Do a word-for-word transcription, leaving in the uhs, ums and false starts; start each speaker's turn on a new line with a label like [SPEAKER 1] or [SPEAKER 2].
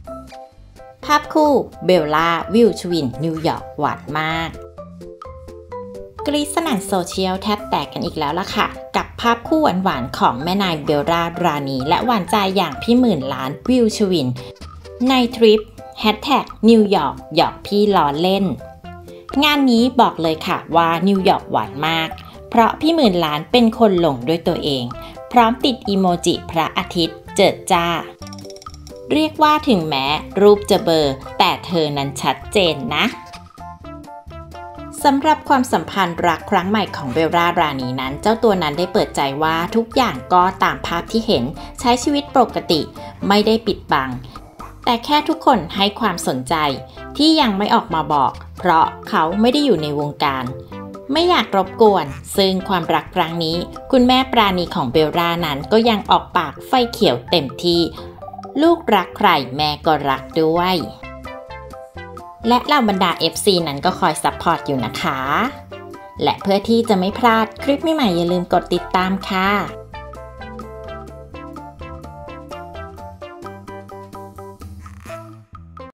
[SPEAKER 1] ภาพคู่เบลล่าวิวชวินนิวยอร์กหวานมากกรี๊ดสนั่นโซเชียลแทบแตกกันอีกแล้วล่ะค่ะกับภาพคู่หวานๆของแม่นายเบลล่ารานีและหวานใจอย่างพี่หมื่นล้านวิวชวินในทริปแฮชแท็กนิวยอร์กหยอกพี่ล้อเล่นงานนี้บอกเลยค่ะว่านิวยอร์กหวานมากเพราะพี่หมื่นล้านเป็นคนลงด้วยตัวเองพร้อมติดอีโมจิพระอาทิตย์เจิดจ้าเรียกว่าถึงแม้รูปจะเบลอแต่เธอนั้นชัดเจนนะสำหรับความสัมพันธ์รักครั้งใหม่ของเบลล่ารานีนั้นเจ้าตัวนั้นได้เปิดใจว่าทุกอย่างก็ตามภาพที่เห็นใช้ชีวิตปกติไม่ได้ปิดบังแต่แค่ทุกคนให้ความสนใจที่ยังไม่ออกมาบอกเพราะเขาไม่ได้อยู่ในวงการไม่อยากรบกวนซึ่งความรักครั้งนี้คุณแม่ปราณีของเบลล่านั้นก็ยังออกปากไฟเขียวเต็มที่ลูกรักใครแม่ก็รักด้วยและเหล่าบรรดา เอฟ ซี นั้นก็คอยซัพพอร์ตอยู่นะคะและเพื่อที่จะไม่พลาดคลิปใหม่ๆอย่าลืมกดติดตามค่ะ